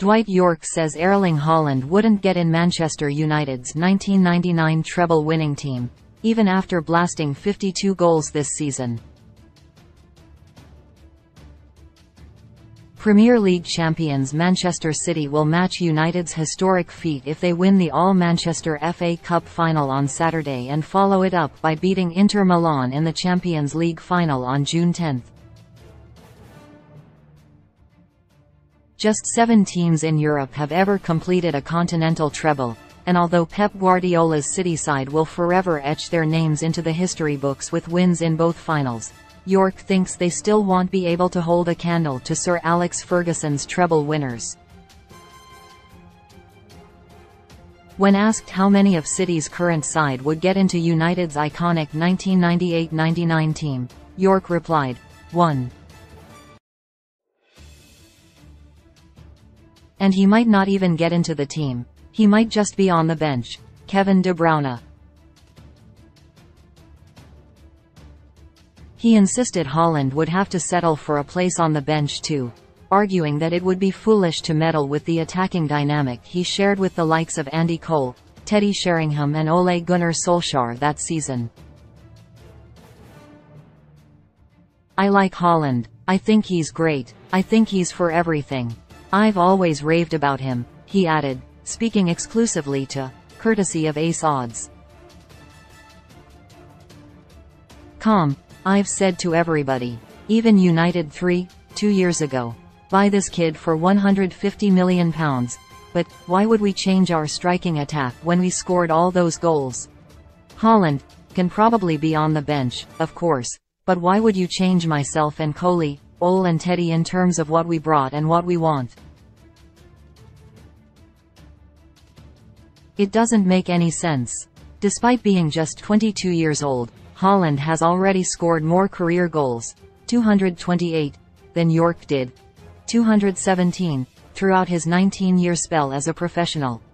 Dwight Yorke says Erling Haaland wouldn't get in Manchester United's 1999 treble-winning team, even after blasting 52 goals this season. Premier League champions Manchester City will match United's historic feat if they win the All-Manchester FA Cup final on Saturday and follow it up by beating Inter Milan in the Champions League final on June 10. Just 7 teams in Europe have ever completed a continental treble, and although Pep Guardiola's City side will forever etch their names into the history books with wins in both finals, Yorke thinks they still won't be able to hold a candle to Sir Alex Ferguson's treble winners. When asked how many of City's current side would get into United's iconic 1998-99 team, Yorke replied, 1. And he might not even get into the team. He might just be on the bench. Kevin De Bruyne. He insisted Haaland would have to settle for a place on the bench too, arguing that it would be foolish to meddle with the attacking dynamic he shared with the likes of Andy Cole, Teddy Sheringham and Ole Gunnar Solskjaer that season. I like Haaland. I think he's great. I think he's for everything. I've always raved about him, he added, speaking exclusively to Courtesy of Ace Odds. I've said to everybody, even United 2 years ago, buy this kid for £150 million, but why would we change our striking attack when we scored all those goals? Haaland can probably be on the bench, of course, but why would you change myself and Ole, and Teddy in terms of what we brought and what we want? It doesn't make any sense. Despite being just 22 years old, Haaland has already scored more career goals, 228, than Yorke did, 217, throughout his 19-year spell as a professional.